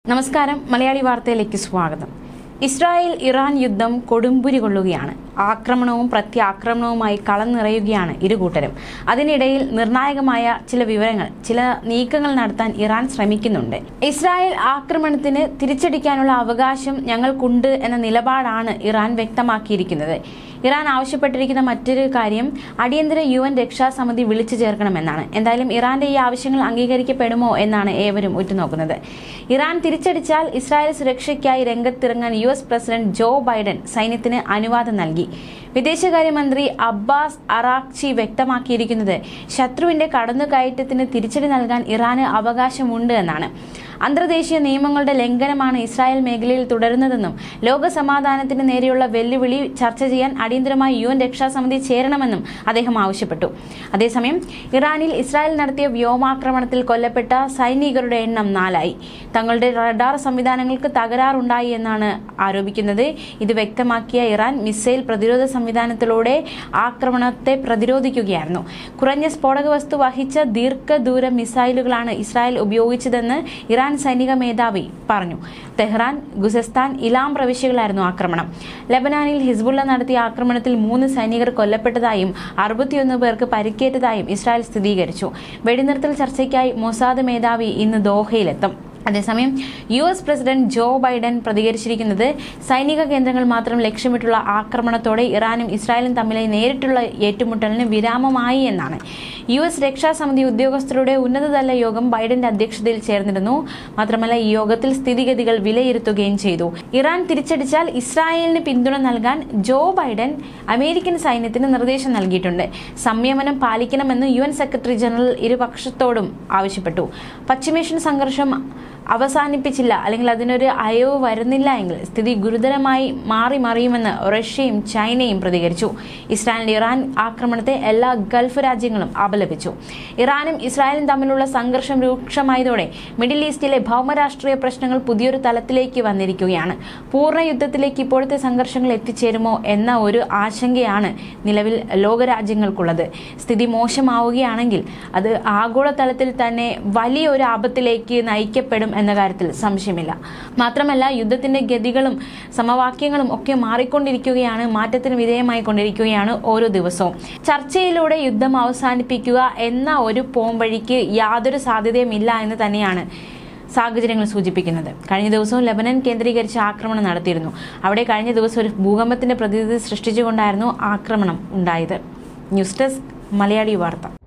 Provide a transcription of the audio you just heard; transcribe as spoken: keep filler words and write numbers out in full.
നമസ്കാരം, മലയാളി വാർത്തയിലേക്ക് സ്വാഗതം. ഇസ്രായേൽ ഇറാൻ യുദ്ധം കൊടുമ്പുരി കൊള്ളുകയാണ്. ആക്രമണവും പ്രത്യാക്രമണവുമായി കളം നിറയുകയാണ് ഇരുകൂട്ടരും. അതിനിടയിൽ നിർണായകമായ ചില വിവരങ്ങൾ, ചില നീക്കങ്ങൾ നടത്താൻ ഇറാൻ ശ്രമിക്കുന്നുണ്ട്. ഇസ്രായേൽ ആക്രമണത്തിന് തിരിച്ചടിക്കാനുള്ള അവകാശം ഞങ്ങൾക്കുണ്ട് എന്ന നിലപാടാണ് ഇറാൻ വ്യക്തമാക്കിയിരിക്കുന്നത്. ഇറാൻ ആവശ്യപ്പെട്ടിരിക്കുന്ന മറ്റൊരു കാര്യം അടിയന്തര യു എൻ രക്ഷാസമിതി വിളിച്ചു ചേർക്കണമെന്നാണ്. എന്തായാലും ഇറാന്റെ ഈ ആവശ്യങ്ങൾ അംഗീകരിക്കപ്പെടുമോ എന്നാണ് ഏവരും ഉറ്റുനോക്കുന്നത്. ഇറാൻ തിരിച്ചടിച്ചാൽ ഇസ്രായേൽ സുരക്ഷയ്ക്കായി രംഗത്തിറങ്ങാൻ U S president Joe Biden സൈന്യത്തിന് അനുവാദം നൽകി. വിദേശകാര്യമന്ത്രി അബ്ബാസ് അറാഖ്ചി വ്യക്തമാക്കിയിരിക്കുന്നത് ശത്രുവിന്റെ കടന്നുകയറ്റത്തിന് തിരിച്ചടി നൽകാൻ ഇറാന് അവകാശമുണ്ട് എന്നാണ്. അന്തർദേശീയ നിയമങ്ങളുടെ ലംഘനമാണ് ഇസ്രായേൽ മേഖലയിൽ തുടരുന്നതെന്നും ലോക സമാധാനത്തിന് നേരെയുള്ള വെല്ലുവിളി ചർച്ച ചെയ്യാൻ അടിയന്തരമായി യു എൻ രക്ഷാസമിതി ചേരണമെന്നും അദ്ദേഹം ആവശ്യപ്പെട്ടു. അതേസമയം ഇറാനിൽ ഇസ്രായേൽ നടത്തിയ വ്യോമാക്രമണത്തിൽ കൊല്ലപ്പെട്ട സൈനികരുടെ എണ്ണം നാലായി. തങ്ങളുടെ റഡാർ സംവിധാനങ്ങൾക്ക് തകരാറുണ്ടായി എന്നാണ് ആരോപിക്കുന്നത്. ഇത് വ്യക്തമാക്കിയ ഇറാൻ മിസൈൽ പ്രതിരോധ സംവിധാനത്തിലൂടെ ആക്രമണത്തെ പ്രതിരോധിക്കുകയായിരുന്നു. കുറഞ്ഞ സ്ഫോടക വസ്തു വഹിച്ച ദീർഘദൂര മിസൈലുകളാണ് ഇസ്രായേൽ ഉപയോഗിച്ചതെന്ന് ഇറാൻ സൈനിക മേധാവി പറഞ്ഞു. തെഹ്റാൻ, ഖുസസ്താൻ, ഇലാം പ്രവിശ്യകളായിരുന്നു ആക്രമണം. ലബനാനിൽ ഹിസ്ബുള്ള നടത്തിയ ആക്രമണത്തിൽ മൂന്ന് സൈനികർ കൊല്ലപ്പെട്ടതായും അറുപത്തിയൊന്ന് പേർക്ക് പരിക്കേറ്റതായും ഇസ്രായേൽ സ്ഥിരീകരിച്ചു. വെടിനിർത്തൽ ചർച്ചയ്ക്കായി മൊസാദ് മേധാവി ഇന്ന് ദോഹയിലെത്തും. അതേസമയം U S president Joe Biden പ്രതികരിച്ചിരിക്കുന്നത് സൈനിക കേന്ദ്രങ്ങൾ മാത്രം ലക്ഷ്യമിട്ടുള്ള ആക്രമണത്തോടെ ഇറാനും ഇസ്രായേലും തമ്മിലെ നേരിട്ടുള്ള ഏറ്റുമുട്ടലിന് വിരാമമായി എന്നാണ്. യു എസ് രക്ഷാസമിതി ഉദ്യോഗസ്ഥരുടെ ഉന്നതതല യോഗം ബൈഡന്റെ അധ്യക്ഷതയിൽ ചേർന്നിരുന്നു. മാത്രമല്ല, ഈ യോഗത്തിൽ സ്ഥിതിഗതികൾ വിലയിരുത്തുകയും ചെയ്തു. ഇറാൻ തിരിച്ചടിച്ചാൽ ഇസ്രായേലിന് പിന്തുണ നൽകാൻ ജോ ബൈഡൻ അമേരിക്കൻ സൈന്യത്തിന് നിർദ്ദേശം നൽകിയിട്ടുണ്ട്. സംയമനം പാലിക്കണമെന്ന് യു എൻ സെക്രട്ടറി ജനറൽ ഇരുപക്ഷത്തോടും ആവശ്യപ്പെട്ടു. പശ്ചിമേഷ്യൻ സംഘർഷം അവസാനിപ്പിച്ചില്ല അല്ലെങ്കിൽ അതിനൊരു അയവ് വരുന്നില്ല എങ്കിൽ സ്ഥിതി ഗുരുതരമായി മാറി മറിയുമെന്ന് റഷ്യയും ചൈനയും പ്രതികരിച്ചു. ഇസ്രായേലിന്റെ ഇറാൻ ആക്രമണത്തെ എല്ലാ ഗൾഫ് രാജ്യങ്ങളും അപലപിച്ചു. ഇറാനും ഇസ്രായേലും തമ്മിലുള്ള സംഘർഷം രൂക്ഷമായതോടെ മിഡിൽ ഈസ്റ്റിലെ ഭൗമരാഷ്ട്രീയ പ്രശ്നങ്ങൾ പുതിയൊരു തലത്തിലേക്ക് വന്നിരിക്കുകയാണ്. പൂർണ്ണ യുദ്ധത്തിലേക്ക് ഇപ്പോഴത്തെ സംഘർഷങ്ങൾ എത്തിച്ചേരുമോ എന്ന ഒരു ആശങ്കയാണ് നിലവിൽ ലോകരാജ്യങ്ങൾക്കുള്ളത്. സ്ഥിതി മോശമാവുകയാണെങ്കിൽ അത് ആഗോളതലത്തിൽ തന്നെ വലിയൊരു ആപത്തിലേക്ക് നയിക്കപ്പെടും എന്ന കാര്യത്തിൽ സംശയമില്ല. മാത്രമല്ല, യുദ്ധത്തിന്റെ ഗതികളും സമവാക്യങ്ങളും ഒക്കെ മാറിക്കൊണ്ടിരിക്കുകയാണ്, മാറ്റത്തിന് വിധേയമായി കൊണ്ടിരിക്കുകയാണ് ഓരോ ദിവസവും. ചർച്ചയിലൂടെ യുദ്ധം അവസാനിപ്പിക്കുക എന്ന ഒരു പോംവഴിക്ക് യാതൊരു സാധ്യതയുമില്ല എന്ന് തന്നെയാണ് സാഹചര്യങ്ങൾ സൂചിപ്പിക്കുന്നത്. കഴിഞ്ഞ ദിവസവും ലെബനൻ കേന്ദ്രീകരിച്ച് ആക്രമണം നടത്തിയിരുന്നു. അവിടെ കഴിഞ്ഞ ദിവസം ഒരു ഭൂകമ്പത്തിന്റെ പ്രതീതി സൃഷ്ടിച്ചുകൊണ്ടായിരുന്നു ആക്രമണം ഉണ്ടായത്. ന്യൂസ് ഡെസ്ക്, മലയാളി വാർത്ത.